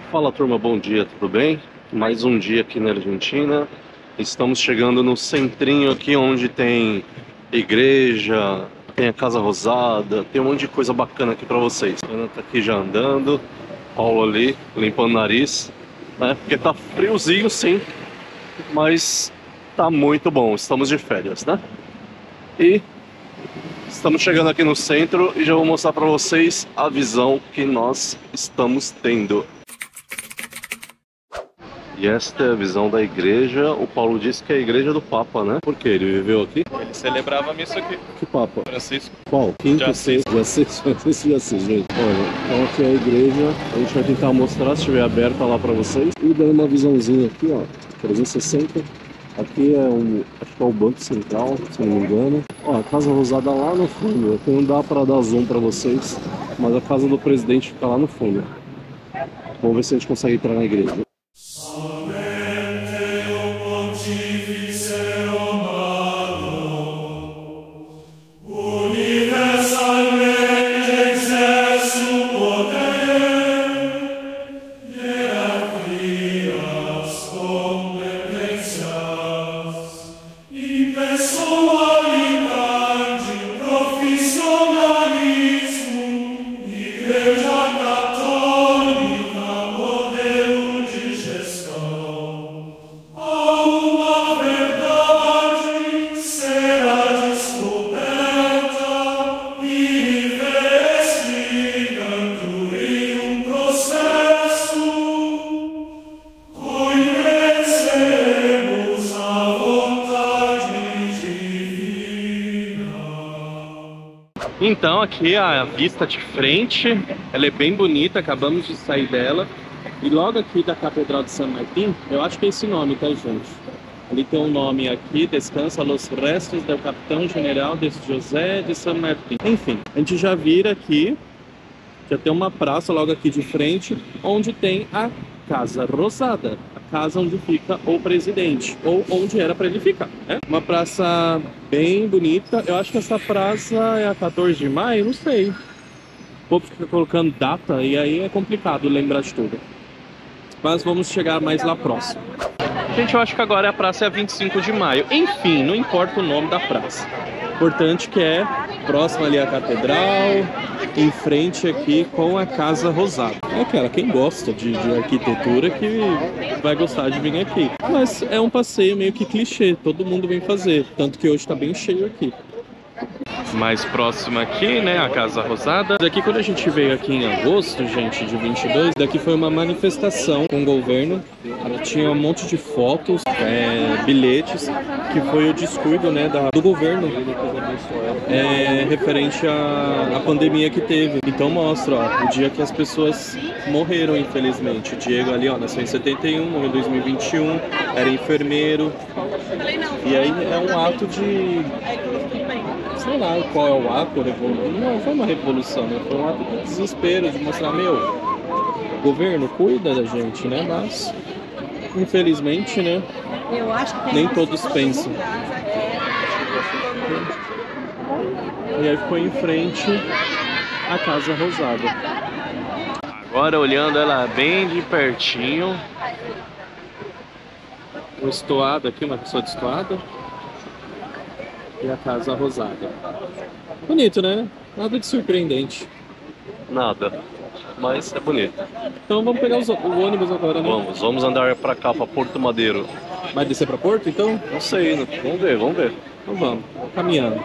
Fala turma, bom dia, tudo bem? Mais um dia aqui na Argentina. Estamos chegando no centrinho aqui onde tem igreja, tem a Casa Rosada, tem um monte de coisa bacana aqui pra vocês. A Ana tá aqui já andando, Paulo ali limpando o nariz, né? Porque tá friozinho sim, mas tá muito bom, estamos de férias, né? E estamos chegando aqui no centro e já vou mostrar pra vocês a visão que nós estamos tendo. E esta é a visão da igreja. O Paulo disse que é a igreja do Papa, né? Porque ele viveu aqui. Ele celebrava a missa aqui. Que Papa? Francisco. Qual? Quinto, De Assis. sexto, dia 6, Francisco de Assis, gente. Olha, então aqui é a igreja. A gente vai tentar mostrar, se estiver aberta lá pra vocês. E dando uma visãozinha aqui, ó. 360. Aqui é acho que é o Banco Central, se não me engano. Ó, a Casa Rosada lá no fundo. Aqui não dá pra dar zoom pra vocês, mas a casa do presidente fica lá no fundo. Vamos ver se a gente consegue entrar na igreja. Então aqui a vista de frente, ela é bem bonita, acabamos de sair dela. E logo aqui da Catedral de San Martín, eu acho que é esse nome, tá, gente? Ali tem um nome aqui, descansa los restos do Capitão General de José de San Martín. Enfim, a gente já vira aqui, já tem uma praça logo aqui de frente, onde tem a Casa Rosada, a casa onde fica o presidente, ou onde era para ele ficar, né? Uma praça bem bonita. Eu acho que essa praça é a 14 de maio, não sei. O povo fica colocando data e aí é complicado lembrar de tudo. Mas vamos chegar mais lá próximo. Gente, eu acho que agora a praça é a 25 de maio. Enfim, não importa o nome da praça. Importante que é próximo ali à catedral, em frente aqui com a Casa Rosada. É aquela, quem gosta de arquitetura que vai gostar de vir aqui. Mas é um passeio meio que clichê, todo mundo vem fazer. Tanto que hoje tá bem cheio aqui. Mais próximo aqui, né, a Casa Rosada. Daqui, quando a gente veio aqui em agosto, gente, de 22, daqui foi uma manifestação com o governo. Tinha um monte de fotos, bilhetes, que foi o descuido, né, do governo referente à pandemia que teve. Então mostra, ó, o dia que as pessoas morreram, infelizmente. O Diego ali, ó, nasceu em 71, morreu em 2021, era enfermeiro. E aí é um ato de... sei lá qual é o ato, não foi uma revolução, né? Foi um ato de desespero, de mostrar, meu, governo, cuida da gente, né? Mas, infelizmente, né? Nem todos pensam. E aí ficou em frente à Casa Rosada. Agora, olhando ela bem de pertinho, um estoado aqui, uma pessoa de estoada. E a Casa Rosada. Bonito, né? Nada de surpreendente. Nada. Mas é bonito. Então vamos pegar o ônibus agora, né? Vamos andar pra cá, pra Porto Madeiro. Vai descer pra Porto, então? Não sei, né? Vamos ver, vamos ver. Então vamos, caminhando.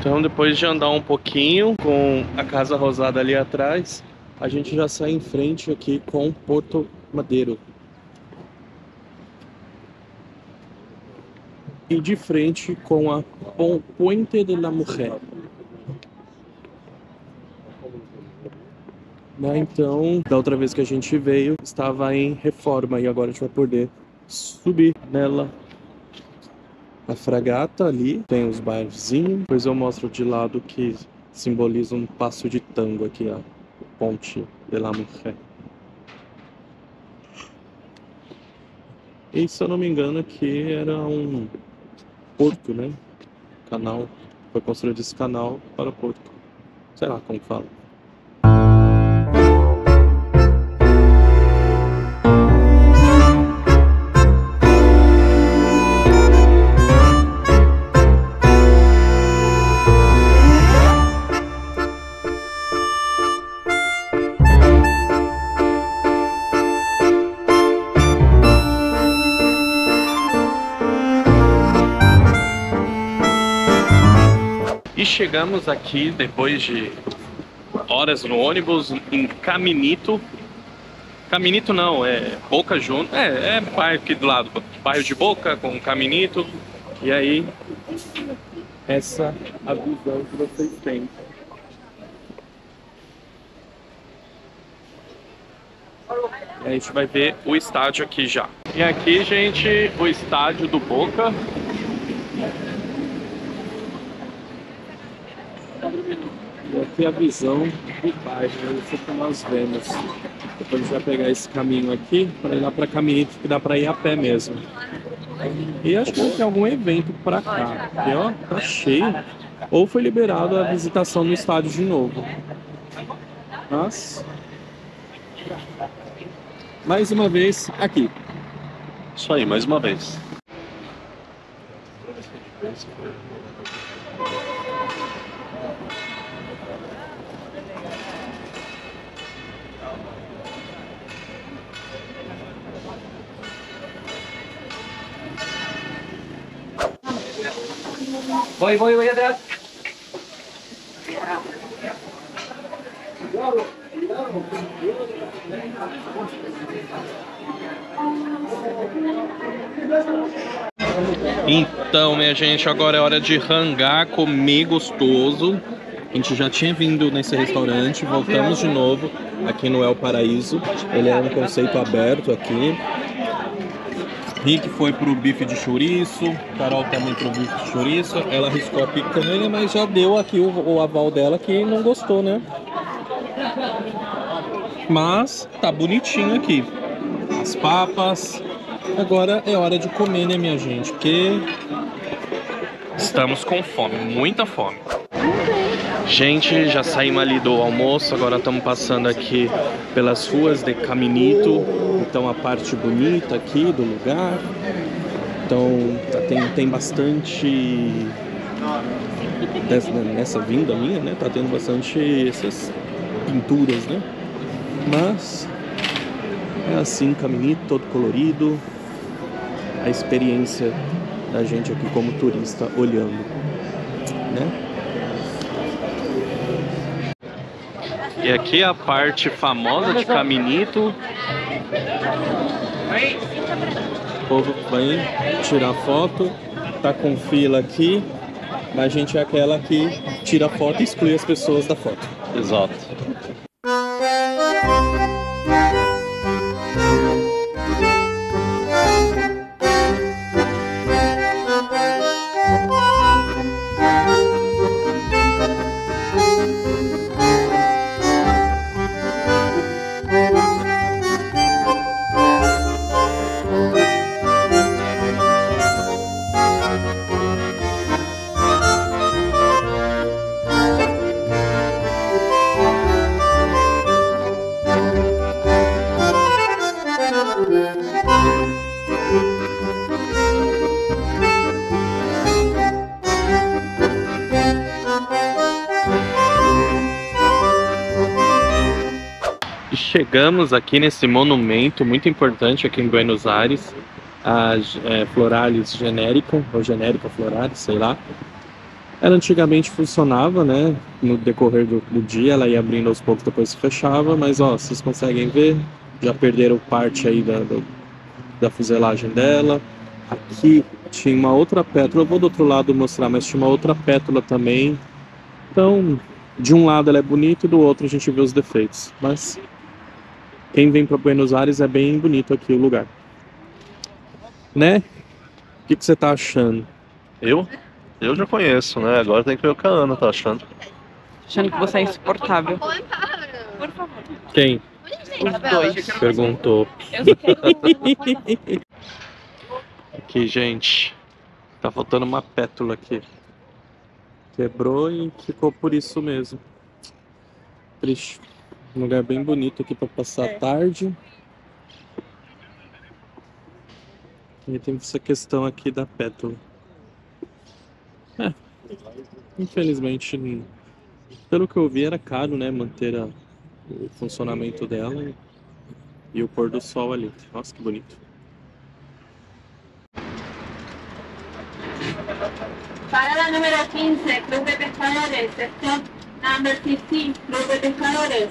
Então, depois de andar um pouquinho com a Casa Rosada ali atrás, a gente já sai em frente aqui com Porto Madeiro. E de frente com a Puente de la Mujer. Então, da outra vez que a gente veio, estava em reforma e agora a gente vai poder subir nela. A Fragata ali, tem os barzinhos, depois eu mostro de lado que simboliza um passo de tango aqui, ó. Ponte de la Mujer. E se eu não me engano aqui era um porto, né? Canal, foi construído esse canal para o porto. Sei lá como fala. E chegamos aqui depois de horas no ônibus em Caminito. Caminito não, é Boca Juniors. É bairro aqui do lado, bairro de Boca com Caminito. E aí, essa é a visão que vocês têm. E a gente vai ver o estádio aqui já. E aqui, gente, o estádio do Boca. E aqui a visão do bairro, isso que nós vemos. Depois a gente vai pegar esse caminho aqui para ir lá para Caminito, que dá para ir a pé mesmo. E acho que tem algum evento para cá. Aqui, ó, tá cheio. Ou foi liberado a visitação no estádio de novo. Mas, mais uma vez, aqui. Isso aí, mais uma vez. Voy atrás. Então, minha gente, agora é hora de rangar, comer gostoso. A gente já tinha vindo nesse restaurante, voltamos de novo aqui no El Paraíso. Ele é um conceito aberto aqui. Rick foi pro bife de chouriço, Carol também pro bife de chouriço. Ela arriscou a picanha, mas já deu aqui o aval dela que não gostou, né? Mas tá bonitinho aqui. As papas. Agora é hora de comer, né, minha gente? Porque estamos com fome, muita fome. Gente, já saímos ali do almoço, agora estamos passando aqui pelas ruas de Caminito. Então a parte bonita aqui do lugar. Então tem bastante nessa vinda minha, né? Tá tendo bastante essas pinturas, né? Mas é assim, Caminito todo colorido. A experiência da gente aqui como turista olhando, né? E aqui é a parte famosa de Caminito. O povo vem tirar foto, tá com fila aqui, mas a gente é aquela que tira foto e exclui as pessoas da foto. Exato. Chegamos aqui nesse monumento muito importante aqui em Buenos Aires, a Floralis Genérica, ou Genérica Floralis, sei lá. Ela antigamente funcionava, né? No decorrer do dia, ela ia abrindo aos poucos, depois se fechava. Mas, ó, vocês conseguem ver, já perderam parte aí da fuselagem dela. Aqui tinha uma outra pétala, eu vou do outro lado mostrar, mas tinha uma outra pétala também. Então, de um lado ela é bonita e do outro a gente vê os defeitos. Mas quem vem para Buenos Aires é bem bonito aqui o lugar. Né? O que você tá achando? Eu? Eu já conheço, né? Agora tem que ver o que a Ana tá achando. Achando que você é insuportável. Quem? Os dois. Perguntou. Eu só quero... Aqui, gente. Tá faltando uma pétala aqui. Quebrou e ficou por isso mesmo. Triste. Um lugar bem bonito aqui pra passar a tarde. E tem essa questão aqui da pétala. Infelizmente, pelo que eu vi, era caro, né? Manter o funcionamento dela e o pôr do sol ali. Nossa, que bonito. Parada número 15, Club de Pescadores. Stop number 15, Club de Pescadores.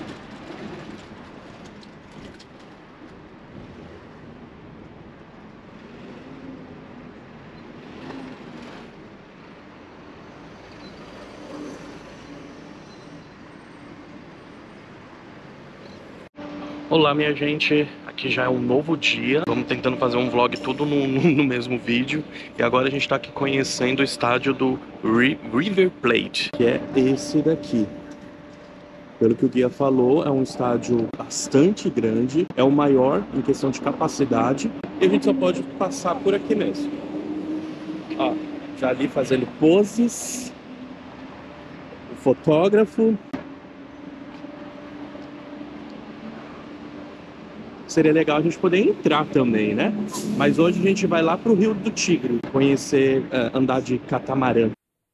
Olá, minha gente, aqui já é um novo dia. Vamos tentando fazer um vlog tudo no mesmo vídeo. E agora a gente tá aqui conhecendo o estádio do River Plate, que é esse daqui. Pelo que o guia falou, é um estádio bastante grande, é o maior em questão de capacidade. E a gente só pode passar por aqui mesmo. Ó, já ali fazendo poses, o fotógrafo. Seria legal a gente poder entrar também, né? Mas hoje a gente vai lá pro Rio do Tigre, conhecer, andar de catamarã.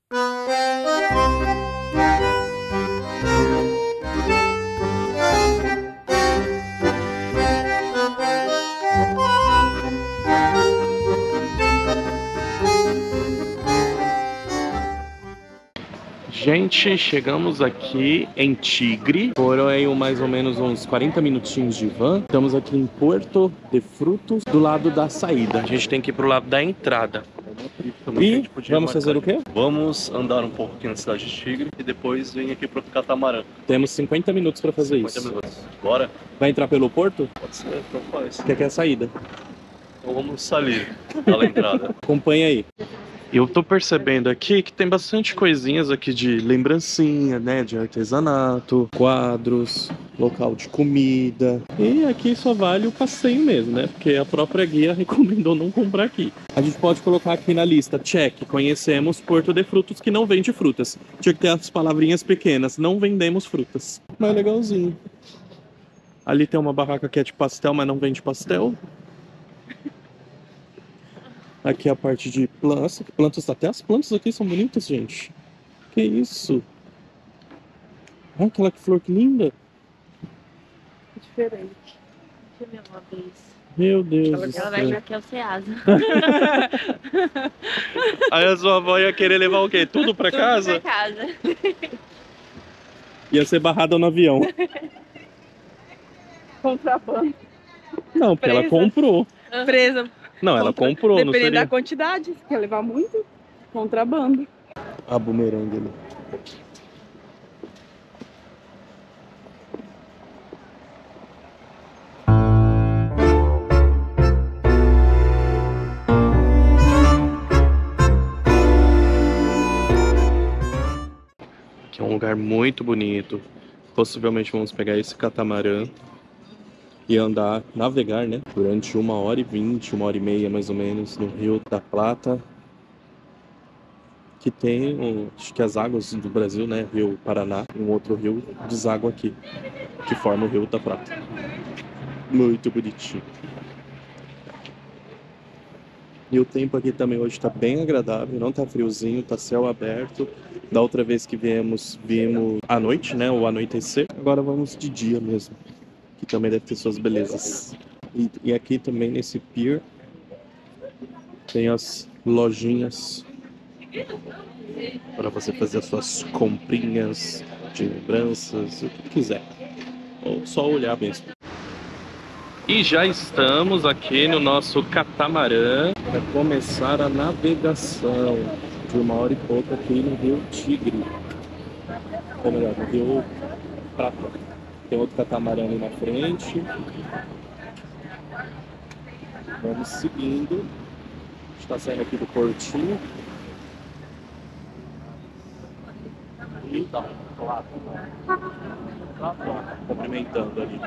Gente, chegamos aqui em Tigre. Foram aí mais ou menos uns 40 minutinhos de van. Estamos aqui em Puerto de Frutos, do lado da saída. A gente tem que ir pro lado da entrada. E vamos fazer o quê? Vamos andar um pouco aqui na cidade de Tigre e depois vir aqui pro catamarã. Temos 50 minutos para fazer 50 isso. minutos. Bora? Vai entrar pelo porto? Pode ser, então faz. Que aqui é a saída. Então vamos sair pela entrada. Acompanha aí. Eu tô percebendo aqui que tem bastante coisinhas aqui de lembrancinha, né? De artesanato, quadros, local de comida. E aqui só vale o passeio mesmo, né? Porque a própria guia recomendou não comprar aqui. A gente pode colocar aqui na lista, check, conhecemos Porto de Frutos que não vende frutas. Tinha que ter as palavrinhas pequenas, não vendemos frutas. Mas legalzinho. Ali tem uma barraca que é de pastel, mas não vende pastel. Aqui é a parte de plantas. Plantas, até as plantas aqui são bonitas, gente. Que isso? Olha aquela flor que linda. Diferente. Deixa eu ver uma vez. Meu Deus do Ela vai céu. já que é o Ceasa. Aí a sua avó ia querer levar o quê? Tudo pra casa? Pra casa. Ia ser barrada no avião. Contrabando. Não, porque ela Presa. comprou. Presa. Não, ela comprou, não Dependendo seria? da quantidade. Se quer levar muito, contrabando. A bumerangue ali. Aqui é um lugar muito bonito. Possivelmente vamos pegar esse catamarã e andar, navegar, né? Durante 1h20, 1h30 mais ou menos, no Rio da Plata. Que tem, acho que as águas do Brasil, né? Rio Paraná, um outro rio deságua aqui, que forma o Rio da Prata. Muito bonitinho. E o tempo aqui também hoje tá bem agradável, não tá friozinho, tá céu aberto. Da outra vez que viemos à noite, né? O anoitecer. Agora vamos de dia mesmo, que também deve ter suas belezas. E aqui também nesse pier tem as lojinhas para você fazer as suas comprinhas de lembranças, o que quiser. Ou só olhar mesmo. E já estamos aqui no nosso catamarã para começar a navegação de 1 hora e pouco aqui no Rio Tigre. Ou melhor, no Rio Prata. Tem outro catamarã ali na frente. Vamos seguindo. A gente está saindo aqui do portinho. E tá lá, cumprimentando ali.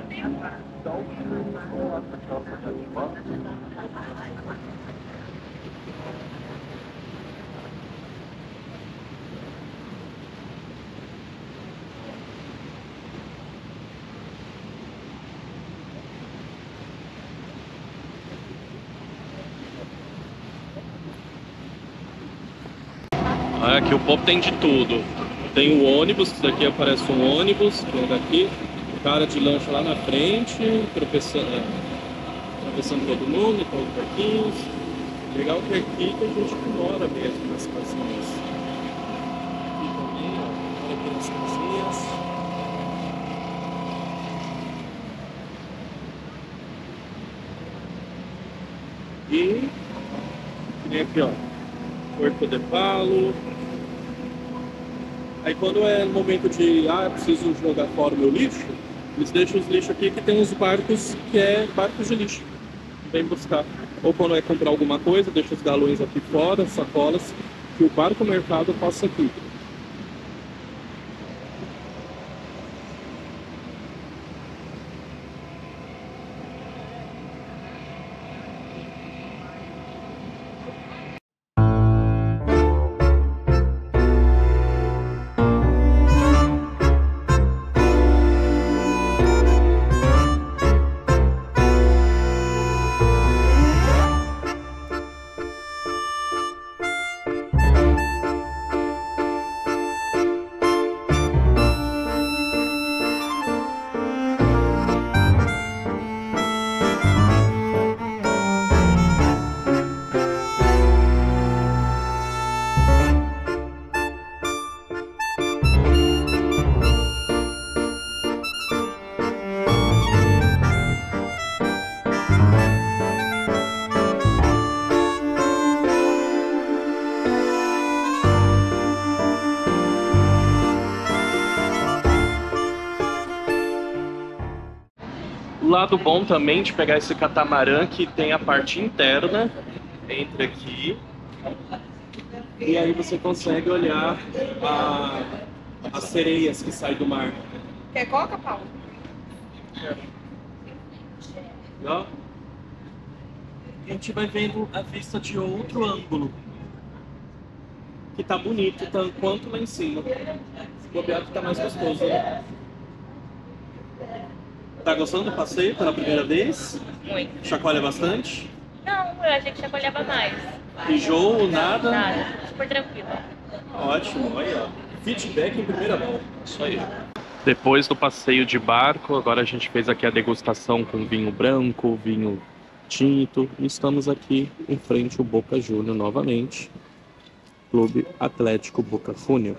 Aqui o povo tem de tudo. Tem o ônibus, que daqui aparece um ônibus, que é daqui. O cara de lancha lá na frente, atravessando todo mundo, com os barquinhos. Legal que aqui que a gente mora mesmo nas casinhas. Aqui também, ó, olha aqui nas casinhas. E tem aqui, ó, Porto de Palo. Aí quando é no momento de, preciso jogar fora o meu lixo, eles deixam os lixos aqui que tem uns barcos que é barcos de lixo. Vem buscar. Ou quando é comprar alguma coisa, deixa os galões aqui fora, sacolas, que o barco mercado passa aqui. O lado bom também de pegar esse catamarã que tem a parte interna, entra aqui, e aí você consegue olhar as sereias que saem do mar. Quer coca, Paulo? Ó, a gente vai vendo a vista de outro ângulo, que tá bonito, tanto quanto lá em cima. Se bobear que tá mais gostoso, né? Tá gostando do passeio pela primeira vez? Muito. Chacoalha bastante? Não, eu achei que chacoalhava mais. Enjoo, nada? Nada, super tranquilo. Ótimo, olha, feedback em primeira mão. Isso aí. Depois do passeio de barco, agora a gente fez aqui a degustação com vinho branco, vinho tinto. E estamos aqui em frente ao Boca Juniors novamente. Clube Atlético Boca Juniors.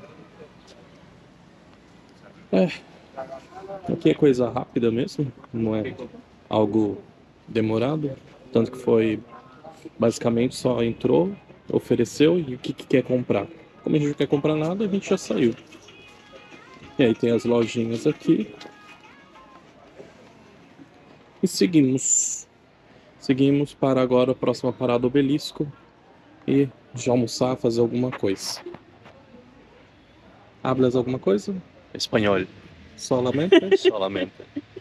Aqui é coisa rápida mesmo, não é algo demorado. Tanto que foi basicamente só entrou, ofereceu e o que quer comprar. Como a gente não quer comprar nada, a gente já saiu. E aí tem as lojinhas aqui. E seguimos. Seguimos para agora a próxima parada, Obelisco. E já almoçar, fazer alguma coisa. Hablas alguma coisa? Espanhol. Solamente? Solamente.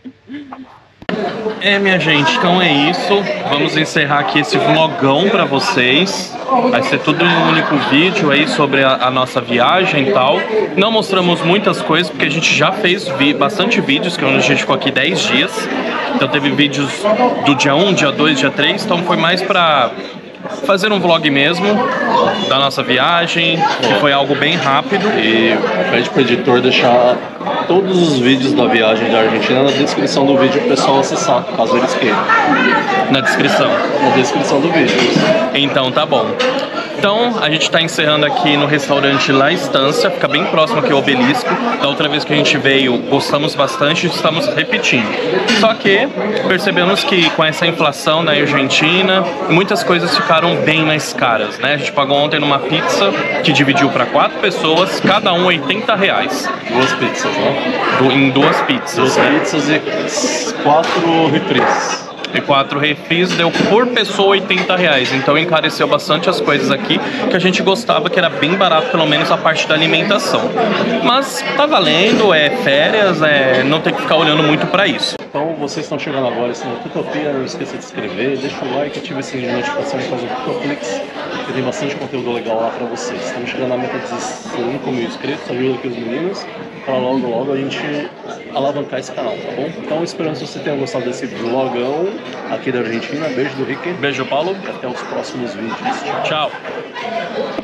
Minha gente, então é isso. Vamos encerrar aqui esse vlogão pra vocês. Vai ser tudo em um único vídeo aí sobre a nossa viagem e tal. Não mostramos muitas coisas porque a gente já fez bastante vídeos, que a gente ficou aqui 10 dias. Então teve vídeos do dia 1, dia 2, dia 3. Então foi mais pra fazer um vlog mesmo da nossa viagem, que foi algo bem rápido. E pede pro editor deixar todos os vídeos da viagem da Argentina na descrição do vídeo, o pessoal acessar, caso eles queiram. Na descrição. Na descrição do vídeo. Então tá bom. Então, a gente está encerrando aqui no restaurante La Estância, fica bem próximo aqui ao Obelisco. Da outra vez que a gente veio, gostamos bastante e estamos repetindo. Só que percebemos que com essa inflação na Argentina, muitas coisas ficaram bem mais caras, né? A gente pagou ontem numa pizza que dividiu para 4 pessoas, cada um R$80. 2 pizzas, né? Em 2 pizzas. 2 pizzas e 4 refris. E 4 refis deu por pessoa R$80. Então encareceu bastante as coisas aqui, que a gente gostava que era bem barato, pelo menos a parte da alimentação. Mas tá valendo, é férias, não tem que ficar olhando muito para isso. Então vocês estão chegando agora, esse é o Tutopia, não esqueça de se inscrever, deixa o like, ative o sininho de notificação e faz o Tutoflix, que tem bastante conteúdo legal lá pra vocês. Estamos chegando na meta de 5 mil inscritos, ajuda aqui os meninos, para logo a gente alavancar esse canal, tá bom? Então esperando que você tenha gostado desse vlogão aqui da Argentina. Beijo do Rick. Beijo, Paulo. E até os próximos vídeos. Tchau.